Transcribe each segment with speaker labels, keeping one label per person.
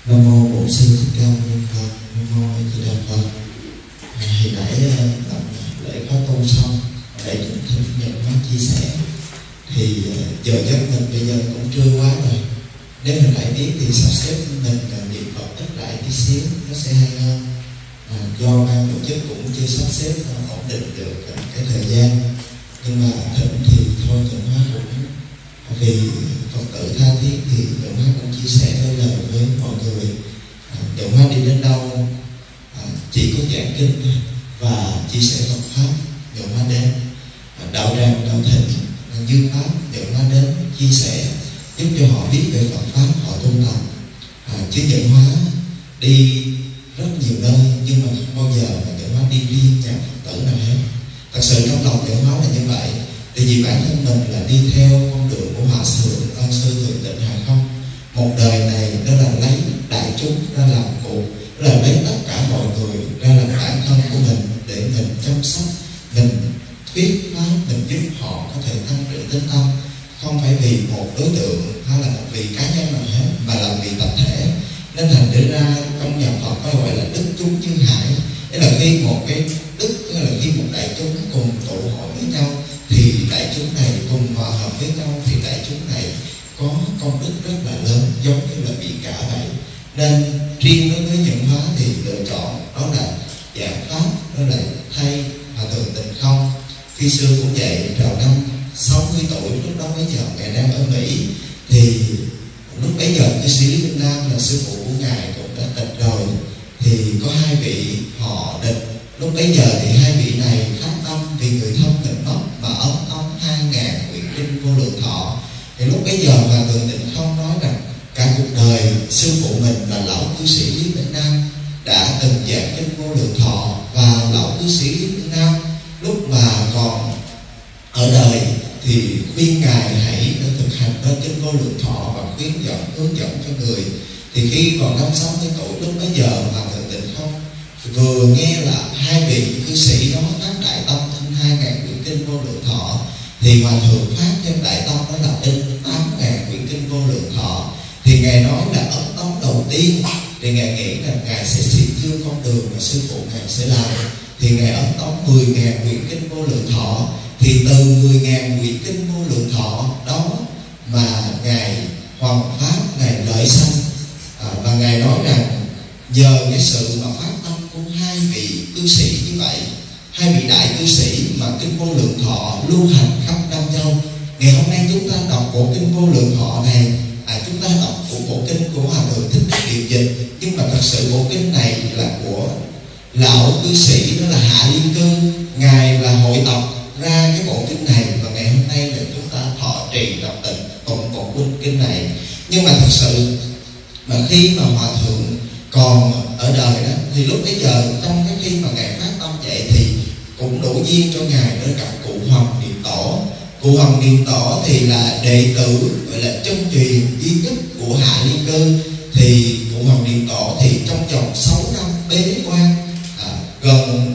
Speaker 1: Nam mô Bổn Sư Thích Ca Mâu Ni Phật. Nam mô A Di Đà Phật. Hồi nãy tập lễ khóa tu xong để thực nhận pháp chia sẻ thì giờ giấc mình bây giờ cũng trưa quá rồi. Nếu mình lại biết thì sắp xếp mình niệm Phật ít lại tí xíu nó sẽ hay hơn. Do ban tổ chức cũng chưa sắp xếp ổn định được cái thời gian, nhưng mà thỉnh thì thôi nhận hóa cũng vì Phật tử tha thiết thì nhận hóa cũng chia sẻ đôi lời với mọi người. Nhận hóa đi đến đâu chỉ có giảng kinh và chia sẻ Phật pháp, nhận hóa đến đạo tràng đạo thịnh dư pháp, nhận hóa đến chia sẻ giúp cho họ biết về Phật pháp, họ tu tập. Chứ nhận hóa đi rất nhiều nơi nhưng mà không bao giờ mà nhận hóa đi riêng nhà Phật tử nào hết. Thật sự trong lòng nhận hóa là như vậy. Tại vì bản thân mình là đi theo con đường của Hòa Thượng Ân Sư Thượng Tịnh Hà Không. Một đời này đó là lấy đại chúng ra làm phụ, là lấy tất cả mọi người ra làm bản thân của mình để mình chăm sóc, mình thuyết pháp, mình giúp họ có thể tăng trưởng tinh tâm. Không phải vì một đối tượng hay là vì cá nhân nào hết, mà là vì tập thể. Nên thành để ra trong nhà Phật có gọi là đức chúng như hải. Đấy là khi một cái đức, tức là khi một đại chúng cùng tụ hội với nhau thì đại chúng này cùng hòa hợp với nhau thì đại chúng này có công đức rất là lớn, giống như là biển cả vậy. Nên riêng đối với nhận hóa thì lựa chọn đó là giảng pháp, đó là thay Hòa Thượng Tịnh Không. Khi xưa cũng vậy, vào năm 60 tuổi, lúc đó bây giờ ngài đang ở Mỹ, thì lúc bấy giờ cư sĩ Lý Vinh Nam là sư phụ của ngài cũng đã tịch rồi, thì có hai vị họ địch. Lúc bấy giờ thì hai vị này phát tâm vì người thân mình mất mà ấn tống 2000 quyển kinh vô lượng thọ. Thì lúc bấy giờ Hòa Thượng Tịnh Không nói rằng cả cuộc đời sư phụ mình là lão cư sĩ Lý Vinh Nam đã từng giảng kinh vô lượng thọ, và lão cư sĩ Lý Vinh Nam lúc mà còn ở đời thì khuyên ngài hãy thực hành đó kinh vô lượng thọ và hướng dẫn cho người. Thì khi còn năm 60 tuổi, lúc bấy giờ Hòa Thượng Tịnh Không vừa nghe là hai vị cư sĩ đó phát đại tâm in 2000 quyển kinh vô lượng thọ, thì Hòa Thượng phát thêm đại tâm đó là in 8000 quyển kinh vô lượng thọ. Thì ngài nói là ấn tống đầu tiên thì ngài nghĩ là ngài sẽ xuyên dương con đường mà sư phụ ngài sẽ làm, thì ngài ấn tống 10.000 quyển kinh vô lượng thọ. Thì từ 10.000 quyển kinh vô lượng thọ đó mà ngài hoằng pháp, ngài lợi sanh, và ngài nói rằng nhờ cái sự mà phát tâm của hai vị cư sĩ như vậy, hai vị đại cư sĩ mà kinh vô lượng thọ lưu hành khắp Nam Châu. Ngày hôm nay chúng ta đọc bộ kinh vô lượng thọ này, chúng ta đọc bộ kinh của Hòa Thượng Thích Đức Điều Dịch, nhưng mà thật sự bộ kinh này là của lão cư sĩ, đó là Hạ Liên Cư. Ngài là hội tập ra cái bộ kinh này, và ngày hôm nay là chúng ta thọ trì đọc tịnh tụng bộ kinh này. Nhưng mà thật sự mà khi mà Hòa Thượng còn ở đời đó, thì lúc bấy giờ trong cái khi mà ngài phát tâm vậy thì cũng đủ duyên cho ngài để gặp cụ Hoàng Điện Tổ. Cụ Hoàng Điện Tổ thì là đệ tử gọi là chân truyền duy nhất của Hạ Liên Cư. Thì cụ Hoàng Điện Tổ thì trong vòng 6 năm bế quan gần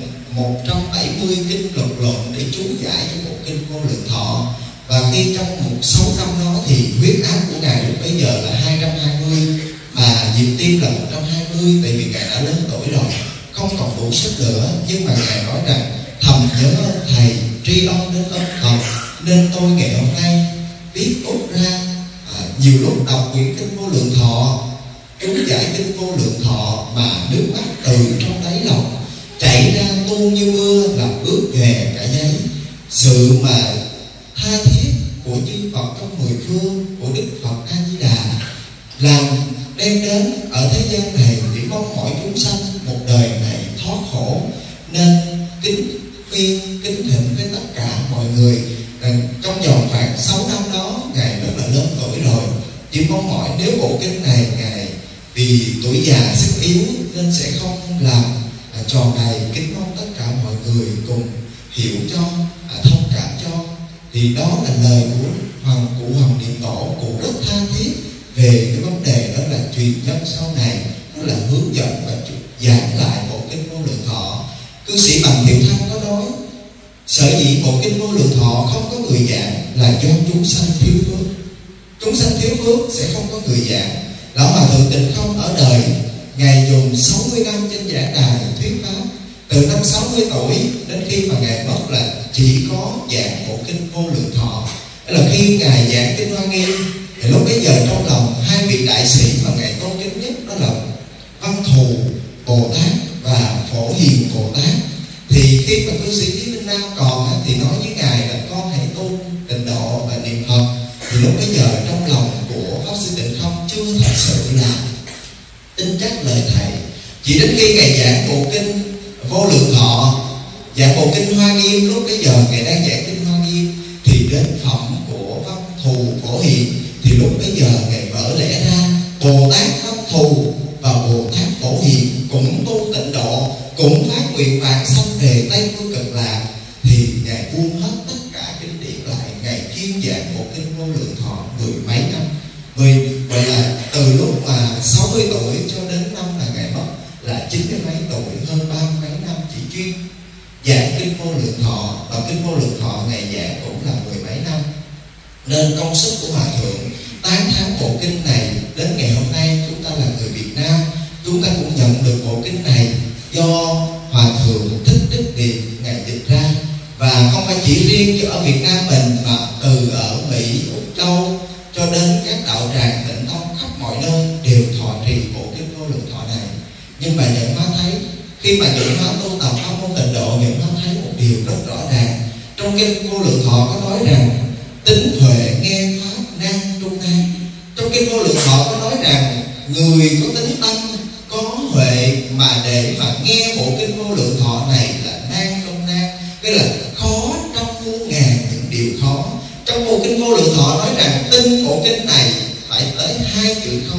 Speaker 1: 170 kinh luật luận để chú giải cho bộ kinh vô lượng thọ. Và khi trong 6 năm đó thì huyết áp của ngài lúc bấy giờ là 220, mà nhịp tim là 120, tại vì ngài đã lớn tuổi rồi, không còn đủ sức nữa. Nhưng mà ngài nói rằng thầm nhớ ơn thầy, tri ân đến ơn Phật, nên tôi ngày hôm nay biết út ra nhiều lúc đọc quyển kinh vô lượng thọ, chú giải kinh vô lượng thọ mà nước mắt từ trong đáy lòng chảy ra tuôn như mưa, làm ướt nhòe cả giấy. Sự mà tha thiết của chư Phật trong mười phương, của Đức Phật A Di Đà làm đem đến ở thế gian này để mong mỏi chúng sanh một đời này thoát khổ. Nên kính khuyên, kính thỉnh với tất cả mọi người rằng trong vòng khoảng 6 năm đó ngài rất là lớn tuổi rồi, chỉ mong mỏi nếu bộ kinh này ngài vì tuổi già sức yếu nên sẽ không làm tròn đầy, kính mong tất cả mọi người cùng hiểu cho, thông cảm cho. Thì đó là lời của cụ Hoàng Điện Tổ. Cụ rất tha thiết về cái vấn đề đó là truyền nhân sau này, đó là hướng dẫn và giảng lại bộ kinh vô lượng thọ. Cư sĩ Bằng Thiệu Thanh có nói sở dĩ bộ kinh vô lượng thọ không có người giảng là do chúng sanh thiếu phước. Chúng sanh thiếu phước sẽ không có người giảng. Lão Hòa Thượng Tịnh Không ở đời, Ngài dùng 60 năm trên giảng đài thuyết pháp. Từ năm 60 tuổi đến khi mà Ngài mất là chỉ có giảng bộ kinh Vô Lượng Thọ. Đó là khi Ngài giảng kinh Hoa Nghiêm, thì lúc bấy giờ trong lòng hai vị đại sĩ mà Ngài tôn kính nhất đó là Văn Thù Bồ Tát và Phổ Hiền Bồ Tát. Thì khi mà cư sĩ Thí Minh Nam còn thì nói với Ngài là con hãy tu tịnh độ và niệm Phật. Thì lúc bấy giờ trong lòng của Pháp Sư Tịnh Không chưa thật sự là tin chắc lời thầy. Chỉ đến khi Ngài giảng bộ kinh Vô Lượng Thọ, giảng bộ kinh Hoa Nghiêm, lúc bấy giờ Ngài đang giảng kinh Hoa Nghiêm thì đến phẩm của Văn Thù Phổ Hiền. Thì lúc bấy giờ Ngài vỡ lẽ ra Bồ Tát Văn Thù và Bồ Tát Phổ Hiền cũng tu tịnh độ, cũng phát nguyện vàng sanh về Tây Phương Cực Lạc. Thì Ngài buông hết tất cả kinh điển lại, Ngài chuyên giảng bộ kinh Vô Lượng Thọ 10 mấy năm. Vậy là từ lúc mà 60 tuổi cho đến năm là Ngài mất là 90 mấy tuổi, hơn 30 mấy năm chỉ chuyên giảng kinh Vô Lượng Thọ. Và kinh Vô Lượng Thọ Ngài giảng cũng là 10 mấy năm, nên công sức của Hòa Thượng tán thán bộ kinh này. Đến ngày hôm nay chúng ta là người Việt Nam, chúng ta cũng nhận được bộ kinh này do Hòa Thượng Thích Đức Điền Ngài dịch ra. Và không phải chỉ riêng ở Việt Nam mình, mà từ ở Mỹ, Úc Châu cho đến các đạo tràng Tịnh Tông khắp mọi nơi đều thọ trì bộ kinh Vô Lượng Thọ này. Nhưng mà Nhuận Hóa thấy, khi mà Nhuận Hóa tu tập pháp môn tịnh độ, Nhuận Hóa thấy một điều rất rõ ràng. Trong kinh Vô Lượng Thọ có nói rằng tính huệ nghe pháp nan trung nan. Trong kinh Vô Lượng Thọ có nói rằng người có tính tâm, có huệ mà để mà nghe bộ kinh Vô Lượng Thọ này là nan trong nan, cái là khó trong muôn ngàn những điều khó. Trong bộ kinh Vô Lượng Thọ nói rằng tin bộ kinh này phải tới 2 chữ khó.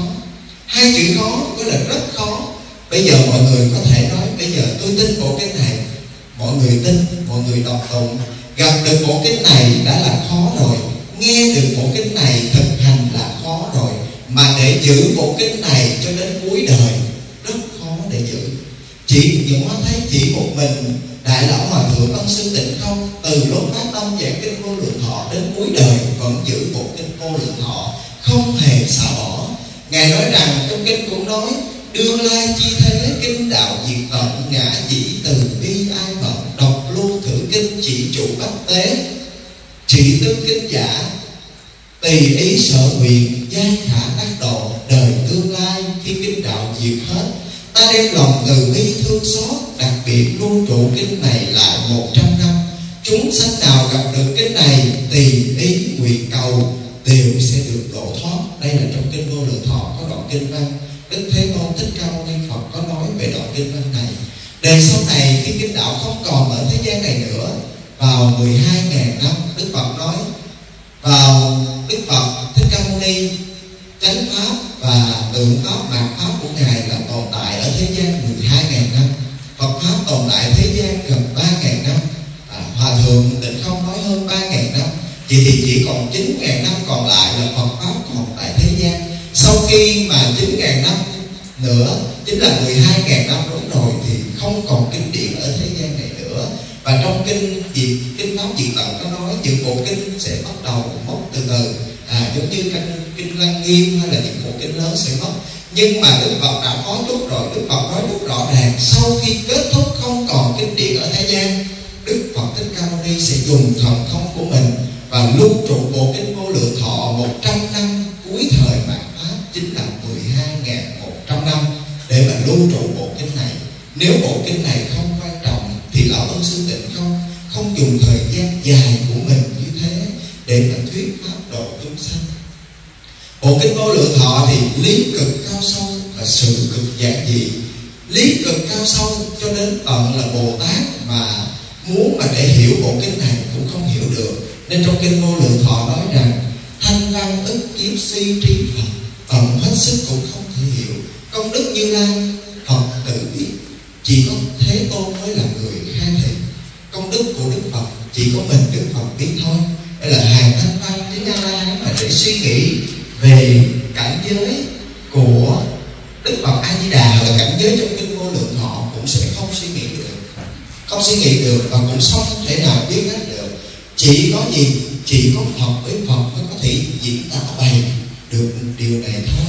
Speaker 1: 2 chữ khó cái là rất khó. Bây giờ mọi người có thể nói bây giờ tôi tin bộ kinh này, mọi người tin, mọi người đọc tụng, gặp được bộ kinh này đã là khó rồi, nghe được bộ kinh này thực hành là khó rồi, mà để giữ bộ kinh này cho đến cuối đời rất khó để giữ. Chỉ Nhuận Hóa thấy chỉ một mình Đại Lão Hòa Thượng Ân Sư Tịnh Không từ lúc phát tâm giảng kinh Vô Lượng Thọ đến cuối đời vẫn giữ bộ kinh Vô Lượng Thọ, không hề xả bỏ. Ngài nói rằng trong kinh cũng nói đương lai chi thế kinh đạo diệt tận, ngã dĩ từ bi ai bận, đọc lưu thử kinh chỉ trụ bách tế, chỉ tương kinh giả tùy ý sở nguyện, giai khả đắc độ. Đời tương lai khi kinh đạo diệt hết, ta đem lòng từ bi thương xót, đặc biệt lưu trụ kinh này lại 100 năm. Chúng sanh nào gặp được kinh này tùy ý nguyện cầu đều sẽ được độ thoát. Đây là trong kinh Vô Lượng Thọ có đoạn kinh văn. Đức Thế Tôn Thích Ca Mâu Ni Phật có nói về đoạn kinh văn này. Đời sau này khi kinh đạo không còn ở thế gian này nữa, vào 12.000 năm, Đức Phật nói vào Đức Phật Thích Ca Mâu Ni chánh pháp và tượng pháp, mạt pháp của Ngài là tồn tại ở thế gian 12.000 năm. Phật pháp tồn tại thế gian gần 3.000 năm. Hòa Thượng Tịnh Không nói hơn 3.000 năm. Vậy thì chỉ còn 9.000 năm còn lại là Phật pháp còn tại thế gian. Sau khi mà 9.000 năm nữa, chính là 12.000 năm đúng rồi, thì không còn kinh điển ở thế gian này nữa. Và trong kinh pháp diệt tận có nói những bộ kinh sẽ bắt đầu mất từ từ, giống như kinh Lăng Nghiêm hay là những bộ kinh lớn sẽ mất. Nhưng mà Đức Phật đã có chút rồi. Đức Phật nói rất rõ ràng, sau khi kết thúc không còn kinh điển ở thế gian, Đức Phật Thích Ca Mâu Ni sẽ dùng thần thông của mình và lưu trụ bộ kinh Vô Lượng Thọ 100 năm cuối thời mạt pháp, chính là 12.100 năm để mà lưu trụ bộ kinh này. Nếu bộ kinh này không quan trọng thì Lão Ân Sư Tịnh không dùng thời gian dài của mình như thế để mà thuyết pháp độ chúng sanh. Bộ kinh Vô Lượng Thọ thì lý cực cao sâu và sự cực giản dị. Lý cực cao sâu cho đến tận là Bồ Tát mà muốn mà để hiểu bộ kinh này cũng không hiểu được. Nên trong kinh Vô Lượng Thọ nói rằng thanh văn ức kiếp suy trí Phật, tận hết sức cũng không thể hiểu. Công đức Như Lai Phật tự biết, chỉ có Thế Tôn mới là người khai thị. Công đức của Đức Phật chỉ có mình Đức Phật biết thôi. Đây là hàng thanh văn đến Như Lai mà để suy nghĩ về cảnh giới của Đức Phật A Di Đà là cảnh giới trong kinh Vô Lượng Thọ cũng sẽ không suy nghĩ được, không suy nghĩ được và cũng không thể nào biết hết được. Chỉ có gì? Chỉ có Phật với Phật mới có thể diễn tả bày được điều này thôi.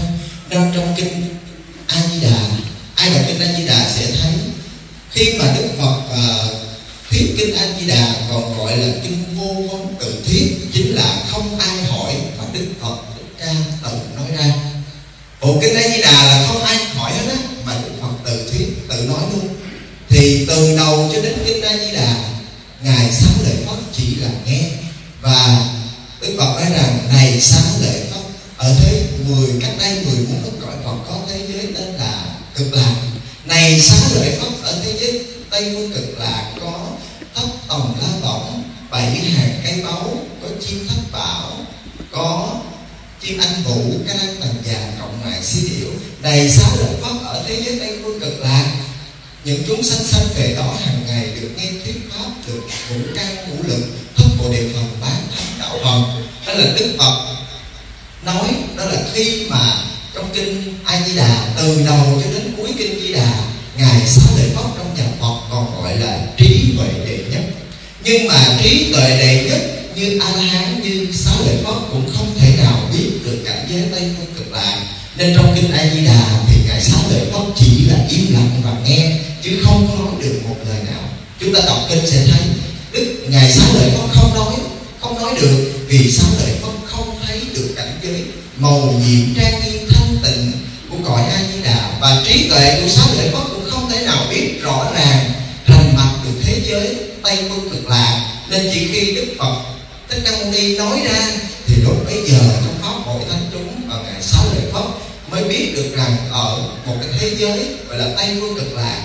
Speaker 1: Nên trong kinh A Di Đà, ai đọc kinh A Di Đà sẽ thấy khi mà Đức Phật thuyết kinh A Di Đà còn gọi là kinh vô ngôn tự thuyết, chính là không ai hỏi mà Đức Phật Thích Ca tự nói ra. Bộ kinh A Di Đà là không ai hỏi hết á, mà Đức Phật tự thuyết, tự nói luôn. Thì từ đầu cho đến kinh A Di Đà, ngài Xá Lợi Phất chỉ là nghe. Và Đức Phật nói rằng: này Xá Lợi Phất, ở thế cách đây 14 ức cõi Phật có thế giới tên là Cực Lạc. Này Xá Lợi Phất, ở thế giới Tây Phương Cực Lạc có thất tòng la võng, 7 hàng cây báu, có chim thất bảo, có chim anh vũ, ca đăng tần già, cộng mài xí điểu. Này Xá Lợi Phất, ở thế giới Tây Phương Cực Lạc, những chúng sanh sanh về đó hàng ngày được nghe thuyết pháp, được ngũ căn ngũ lực, thất bộ đề phần, bán thánh đạo phần. Đó là Đức Phật nói. Đó là khi mà trong kinh A Di Đà, từ đầu cho đến cuối kinh Di Đà, ngài Xá Lợi Phất trong nhà Phật còn gọi là trí huệ đệ nhất. Nhưng mà trí tuệ đệ nhất như A La Hán, như Xá Lợi Phất cũng không thể nào biết được cảnh giới Tây Phương Cực Lạc. Nên trong kinh A Di Đà thì ngài Xá Lợi Phất chỉ là im lặng và nghe, chứ không nói được một lời nào. Chúng ta đọc kinh sẽ thấy ngài Xá Lợi Phất không nói được, vì Xá Lợi Phất không thấy được cảnh giới màu nhiệm trang nghiêm thanh tịnh của cõi A Di Đà. Và trí tuệ của Xá Lợi Phất cũng không thể nào biết rõ ràng rành mạch được thế giới Tây Phương Cực Lạc. Nên chỉ khi Đức Phật Thích Ca Mâu Ni nói ra thì lúc bấy giờ trong pháp hội thánh chúng và ngài Xá Lợi Phất mới biết được rằng ở một cái thế giới gọi là Tây Phương Cực Lạc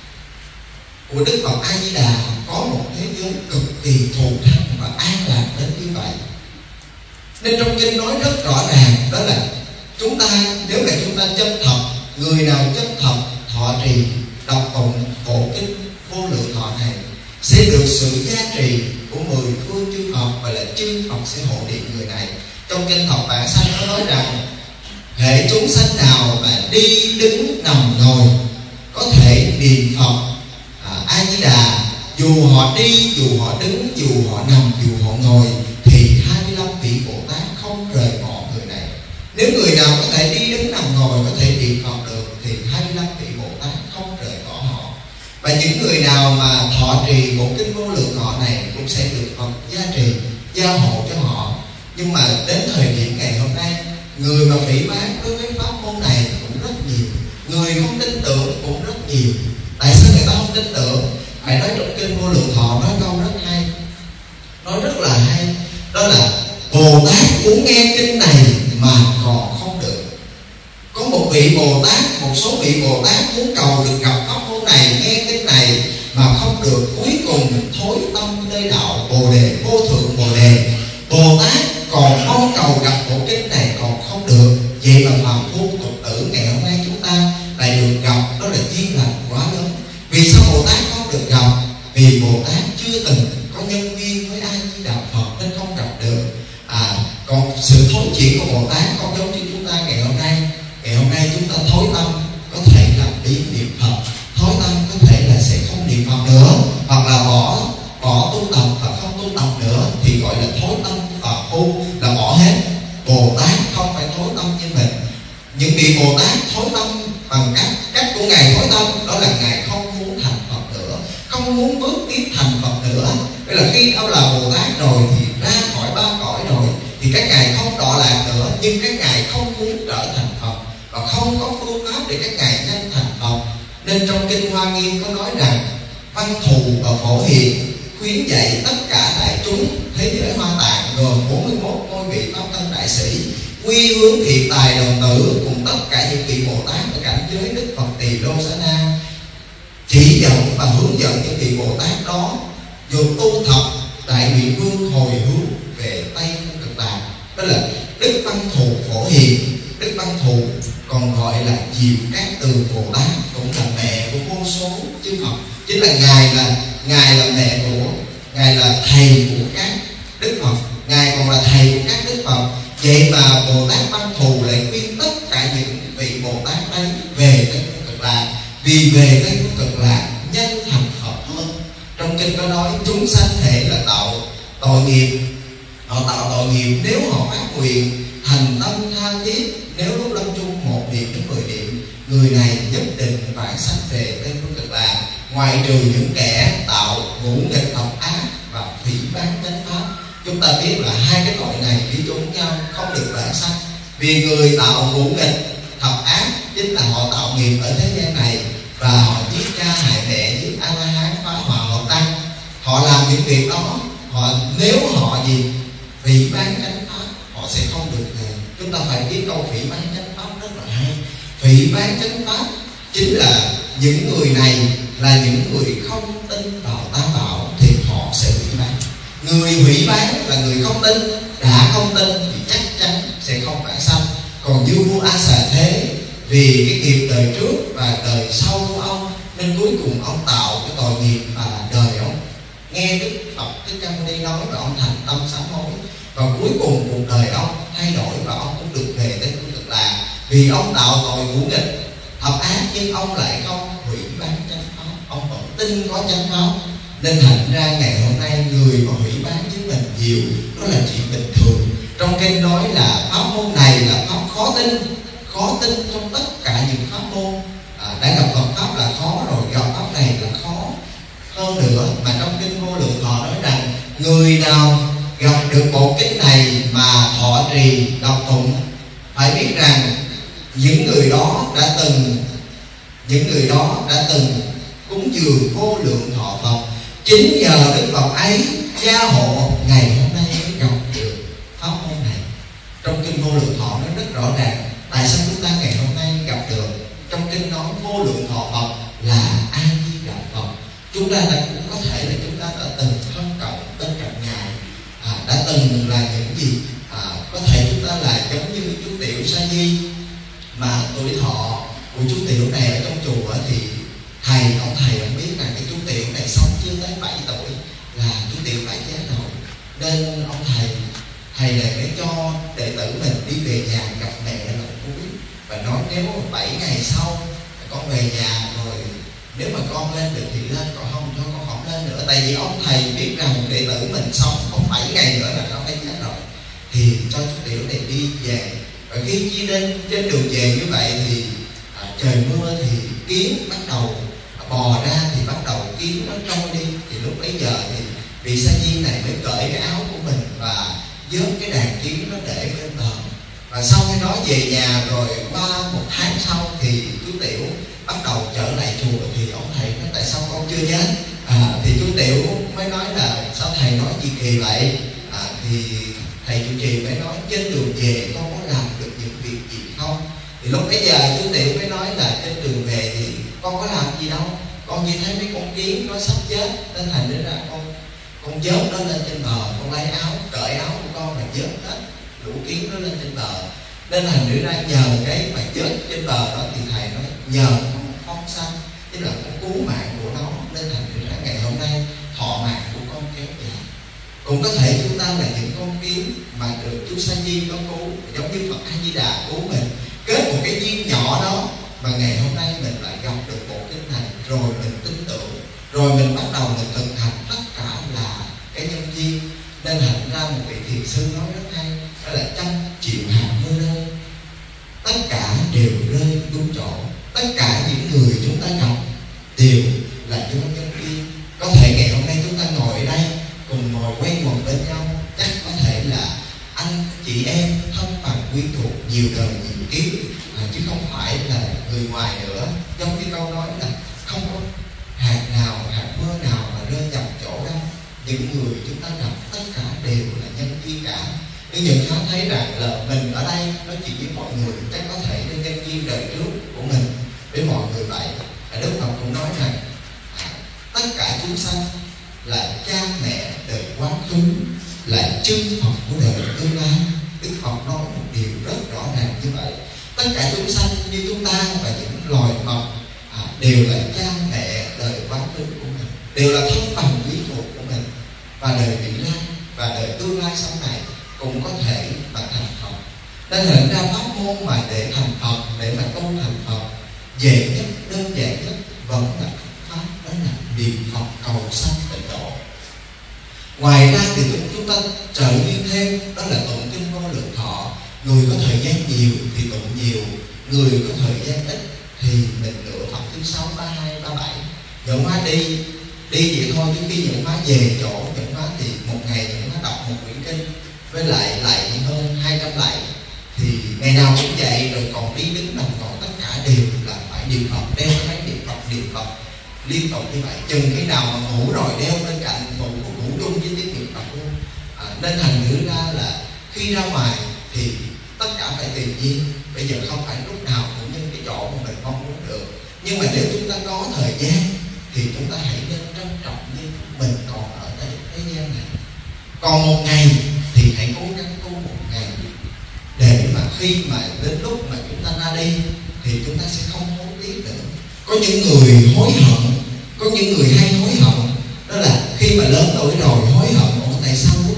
Speaker 1: của Đức Phật A Di Đà có một thế giới cực kỳ thù thắng và an lạc đến như vậy. Nên trong kinh nói rất rõ ràng, đó là chúng ta, nếu mà chúng ta chấp thọ, người nào chấp thọ thọ trì đọc tụng bộ kinh Vô Lượng Thọ này sẽ được sự gia trì của 10 phương chư Phật, và là chư Phật sẽ hộ niệm người này. Trong kinh Thập Bản Sanh nó nói rằng: hễ chúng sanh nào mà đi đứng nằm ngồi có thể niệm Phật A Di Đà, dù họ đi, dù họ đứng, dù họ nằm, dù họ ngồi, thì 25 vị Bồ Tát không rời bỏ người này. Nếu người nào có thể đi đứng nằm ngồi có thể niệm Phật được thì 25 vị Bồ Tát không rời bỏ họ. Và những người nào mà thọ trì bộ kinh Vô Lượng Thọ này cũng sẽ được Phật gia trì, gia hộ cho họ. Nhưng mà đến thời điểm ngày hôm nay, người mà phỉ báng đối với pháp môn này cũng rất nhiều, người không tin tưởng cũng rất nhiều. Tại sao người ta không tin tưởng? Phải nói trong kinh Vô Lượng Thọ nói câu rất hay, nói rất là hay, đó là Bồ Tát muốn nghe kinh này mà còn không được. Có một vị Bồ Tát, một số vị Bồ Tát muốn cầu được gặp pháp môn này, nghe kinh này mà không được, cuối cùng thối tâm nơi đạo Bồ Đề, vô thượng Bồ Đề. Bồ Tát còn mong cầu gặp bộ kinh này còn không được, vậy mà phàm phu tục tử ngày hôm nay chúng ta lại được gặp, đó là duyên lành quá lớn. Vì sao Bồ Tát không được gặp? Vì Bồ Tát chưa từng có nhân duyên với A Di Đà Phật nên không gặp được. Còn sự thối chuyển của Bồ Tát không giống như chúng ta ngày hôm nay. Ngày hôm nay chúng ta thối tâm có thể là đi niệm Phật, thối tâm có thể là sẽ không niệm Phật nữa, hoặc là bỏ tu tập và không tu tập nữa, thì gọi là thối tâm và phu, là bỏ hết. Bồ Tát không phải thối tâm như mình. Những vị Bồ Tát thối tâm bằng cách của ngài thối tâm, đó là ngài không muốn thành Phật nữa, không muốn bước tiếp thành Phật nữa. Đây là khi đã là Bồ Tát rồi thì ra khỏi ba cõi rồi thì các ngài không đọa lạc nữa, nhưng các ngài không muốn trở thành Phật và không có phương pháp để các ngài nhanh thành Phật. Nên trong kinh Hoa Nghiêm có nói rằng Văn Thù và Phổ Hiền khuyến dạy tất cả đại chúng thế giới Hoa Tạng gồm 41 ngôi vị pháp thân đại sĩ, quy hướng thiện tài đồng tử cùng tất cả những vị Bồ Tát ở cảnh giới Đức Phật Tỳ Lô Xá Na, chỉ dẫn và hướng dẫn những vị Bồ Tát đó dù tu thập đại nguyện vương hồi hướng về Tây Phương Cực Lạc. Đó là Đức Văn Thù Phổ Hiền. Đức Văn Thù còn gọi là Diệu Cát Tường Bồ Tát, cũng là mẹ của vô số chư Phật. Chính là ngài là mẹ của, ngài là thầy của các Đức Phật, ngài còn là thầy của các Đức Phật. Vậy mà Bồ Tát Văn Thù lại khuyên tất cả những vị Bồ Tát đấy về Tây Phương Cực Lạc, vì về Tây Phương Cực Lạc nhanh thành Phật hơn. Trong kinh có nói chúng sanh hệ là tạo tội nghiệp, họ tạo tội nghiệp nếu họ phát nguyện thành tâm tha thiết, nếu lúc lâm chung một niệm người này nhất định vãng sanh về Tây Phương Cực Lạc, ngoại trừ những kẻ tạo ngũ nghịch độc ác và phỉ báng chánh pháp. Chúng ta biết là hai cái tội này đi chung nhau, không được vãng sanh. Vì người tạo ngũ nghịch thập ác chính là họ tạo nghiệp ở thế gian này, và họ giết cha hại mẹ, giết A La Hán, phá hoại họ tăng. Họ làm những việc đó, nếu họ phỉ báng chánh pháp, họ sẽ không được về. Chúng ta phải biết câu phỉ báng chánh pháp rất là hay. Phỉ báng chánh pháp chính là những người này là những người không tin vào tam bảo thì họ sẽ hủy bán. Người hủy bán là người không tin, đã không tin thì chắc chắn sẽ không vãng sanh. Còn như vua A Xà Thế, vì cái nghiệp đời trước và đời sau của ông nên cuối cùng ông tạo cái tội nghiệp, và đời ông nghe Đức Phật Thích Ca Mâu Ni nói và ông thành tâm sám hối, và cuối cùng cuộc đời ông thay đổi và ông cũng được về Tây Phương Cực Lạc. Vì ông tạo tội ngũ nghịch thập ác nhưng ông lại không hủy bán chánh pháp, ông vẫn tin có chánh pháp, nên thành ra ngày hôm nay người mà hủy bán với mình nhiều đó là chuyện bình thường. Trong kinh nói là pháp môn này là pháp khó tin trong tất cả những pháp môn. Đã gặp Phật pháp là khó rồi, gặp pháp này là khó hơn nữa. Mà trong kinh Vô Lượng Thọ nói rằng người nào gặp được bộ kinh này mà thọ trì đọc tụng, phải biết rằng những người đó đã từng cúng dường vô lượng thọ Phật. Chính nhờ Đức Phật ấy gia hộ ngày hôm nay mới gặp được pháp môn này. Trong kinh Vô Lượng Thọ nói rất rõ ràng tại sao chúng ta ngày hôm nay gặp được. Trong kinh nói vô lượng thọ Phật là A Di Đà Phật. Chúng ta cũng có thể là chúng ta đã từng thân cận bên cạnh Ngài, đã từng là những gì, có thể chúng ta là giống như chú Tiểu Sa Di, mà tuổi thọ của chú Tiểu này ở trong chùa thì ông thầy biết rằng cái chú Tiểu này sống chưa tới 7 tuổi là chú Tiểu phải chết rồi, nên ông thầy này mới cho đệ tử mình đi về nhà gặp mẹ lần cuối, và nói nếu 7 ngày sau con về nhà rồi, nếu mà con lên được thì lên, còn không thôi con không lên nữa. Tại vì ông thầy biết rằng đệ tử mình sống không 7 ngày nữa là nó phải chết rồi, thì cho chú Tiểu này đi về. Và khi đi lên trên đường về như vậy thì trời mưa thì kiến bắt đầu bò ra, thì bắt đầu kiến nó trôi đi. Thì lúc bấy giờ thì vị Sa Di này mới cởi cái áo của mình và vớt cái đàn kiến nó để lên bờ. Và sau khi đó về nhà rồi qua 1 tháng sau thì chú Tiểu bắt đầu trở lại chùa. Thì ông thầy nói tại sao con chưa chết? Thì chú Tiểu mới nói là sao thầy nói gì kỳ vậy? Thì thầy chủ trì mới nói trên đường về con có làm được những việc gì không? Thì lúc bấy giờ chú Tiểu mới nói là trên đường về thì con có làm gì đâu, con chỉ thấy mấy con kiến nó sắp chết, nên thành ra con vớt nó lên trên bờ, con lấy áo, cởi áo của con và vớt hết lũ kiến nó lên trên bờ. Nên thành ra nhờ cái mà vớt trên bờ đó thì thầy nói nhờ con phóng sanh, tức là con cứu mạng của nó, nên thành ra ngày hôm nay thọ mạng của con kéo dài. Cũng có thể chúng ta là những con kiến mà được chú Sa Di nó cứu, giống như Phật A Di Đà cứu mình, kết một cái duyên nhỏ đó mà ngày hôm nay mình lại gặp được bộ kinh này, rồi mình tin tưởng, rồi mình bắt đầu mình thực hành, tất cả là cái nhân duyên. Nên thành ra một vị thiền sư nói rất hay, đó là 100 triệu hạt mưa rơi, tất cả đều rơi đúng chỗ. Tất cả những người chúng ta gặp đều là do nhân duyên. Có thể ngày hôm nay chúng ta ngồi ở đây cùng ngồi quay quần bên nhau, chắc có thể là anh chị em thân bằng quyến thuộc nhiều đời nhiều kiếp, chứ không phải là người ngoài nữa. Giống như câu nói là không có hạt mưa nào mà rơi dầm chỗ đâu. Những người chúng ta gặp tất cả đều là nhân duyên cả. Nhưng nhận khá thấy rằng là mình ở đây nói chuyện với mọi người chắc có thể nên nhân duyên đời trước của mình với mọi người vậy. Đức Phật cũng nói rằng tất cả chúng sanh là cha mẹ đời quá khứ, là chư Phật của đời tương lai. Đức Phật nói một điều rất rõ ràng như vậy. Tất cả chúng sanh như chúng ta và những loài vật đều là cha mẹ đời quá khứ của mình, đều là thân bằng quý thuộc của mình, và đời vị lai và đời tương lai sau này cũng có thể mà thành Phật. Nên hình ra pháp môn mà để thành Phật, để mà tu thành Phật dễ nhất, đơn giản nhất vẫn là pháp, đó là niệm Phật cầu sanh tịnh độ. Ngoài ra thì chúng ta trợ duyên thêm, đó là tụng kinh Vô Lượng Thọ. Người có thời gian nhiều thì tụng nhiều, người có thời gian ít thì mình lựa Phật thứ 6, 32, 37. Nhận hóa đi vậy thôi, chứ khi nhận hóa về chỗ nhận hóa thì một ngày nhận hóa đọc một quyển kinh với lại hơn 200 lạy, thì ngày nào cũng vậy, rồi còn đi đứng nằm ngồi tất cả đều là phải niệm Phật, đeo cái niệm Phật liên tục như vậy. Chừng cái nào mà ngủ rồi đeo bên cạnh, ngủ chung với tiếng niệm Phật luôn. Nên thành thử ra là khi ra ngoài thì tất cả phải tùy duyên. Bây giờ không phải lúc nào cũng như cái chỗ mà mình mong muốn được, nhưng mà nếu chúng ta có thời gian thì chúng ta hãy nên trân trọng như mình còn ở thế gian này. Còn một ngày thì hãy cố gắng tu một ngày, để mà khi mà đến lúc mà chúng ta ra đi thì chúng ta sẽ không hối tiếc nữa. Có những người hối hận, có những người hay hối hận, đó là khi mà lớn tuổi rồi hối hận: tại sao lúc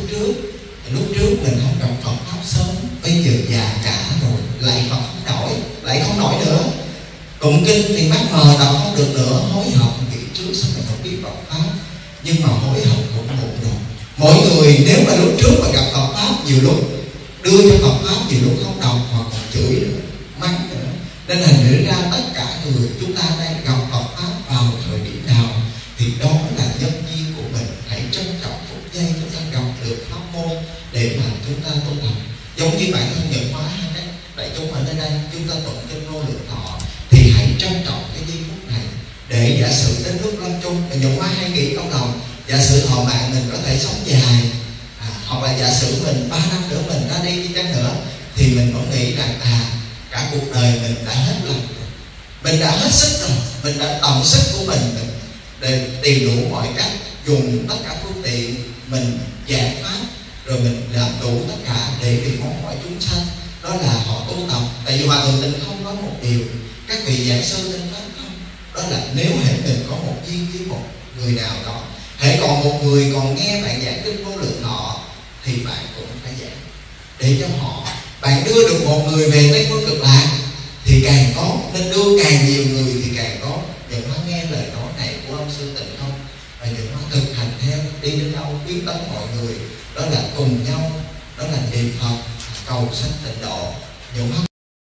Speaker 1: trước mình không gặp Phật pháp sớm, bây giờ già cả rồi lại Phật không nổi nữa, tụng kinh thì mắt mờ đọc không được nữa, hối hận vì trước sao mình không biết Phật pháp. Nhưng mà hối hận cũng muộn rồi. Mọi người nếu mà lúc trước mà gặp Phật pháp, nhiều lúc đưa cho Phật pháp, nhiều lúc không đọc hoặc còn chửi nữa, mắng nữa. Nên thành thử ra tất cả người chúng ta đang gặp Phật pháp vào thời điểm nào thì đó là nhân duyên của mình. Hãy trân trọng phút giây chúng ta gặp được pháp môn để mà chúng ta tu hành. Giống như bản thân nhận hóa hay các đại chúng ở nơi đây, chúng ta tụng kinh Vô Lượng Thọ thì hãy trân trọng cái giây phút này, để giả sử đến lúc lâm chung mình nhận hóa hay nghĩ trong lòng, giả sử thọ mạng mình có thể sống dài, hoặc là giả sử mình 3 năm nữa mình ra đi chăng nữa, thì mình vẫn nghĩ rằng cả cuộc đời mình đã hết lòng rồi, mình đã hết sức rồi, mình đã tận sức của mình để tìm đủ mọi cách, dùng tất cả phương tiện mình giảng pháp, rồi mình làm đủ tất cả để vì mong mọi chúng sanh. Đó là họ tu tập. Tại vì Hòa Thượng Tịnh không có một điều, các vị giảng sư tinh pháp không, đó là nếu hễ mình có một duyên với một người nào đó, hễ còn một người còn nghe bạn giảng kinh Vô Lượng Thọ thì bạn cũng phải giảng để cho họ. Bạn đưa được một người về Tây Phương Cực Lạc thì càng có, nên đưa càng nhiều người thì càng có. Nhận hóa nghe lời nói này của ông Sư Tịnh không, và nhận hóa thực hành theo, đi đến đâu khuyến tấn mọi người, đó là cùng nhau, đó là niệm Phật cầu sanh tịnh độ. Nhận hóa